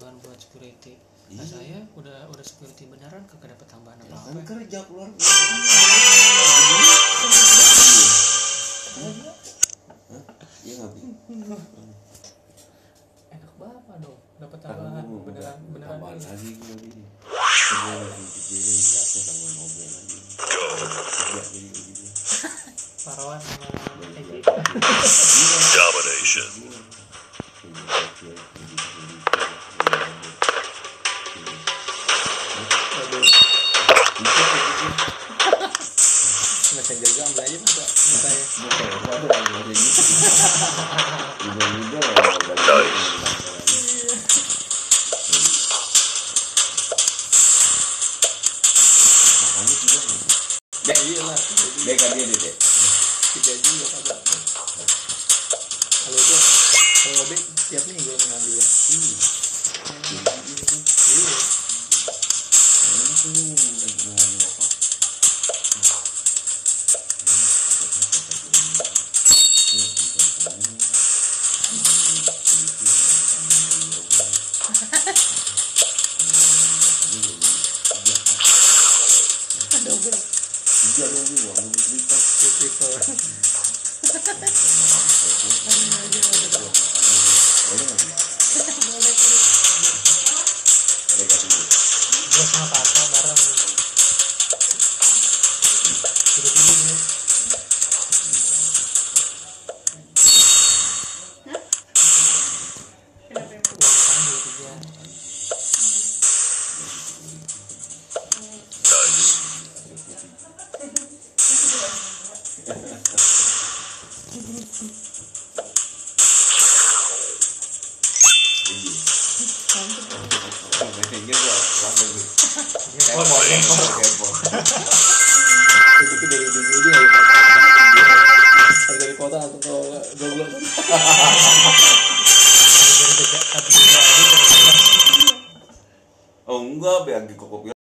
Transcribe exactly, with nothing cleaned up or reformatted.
tambahan buat security. Nah iya. Saya udah udah security beneran kagak dapat tambahan apa apa. Kan kerja keluar. Iya nggak bi? Enak banget dong, dapat tambahan beneran beneran. Tambahan lagi gue bi. Gue lagi pikirin jatuh tambahan mobil lagi. Kerja jadi begitu. Parawan sama Eki. Domination. Messenger juga ambil aja mas saya. Ya iyalah, dia kan dia deh. Kita juga kagak. Kalau itu kalau lebih tiap minggu mengambilnya. Iya. Iya. Ini tuh dengan apa? Dia dong juga mau cerita cerita. Gue sama Tata bareng. Hidup ini nih. Itu dari dulu aja dari kota langsung ke Goblok. Oh enggak, biar di kopi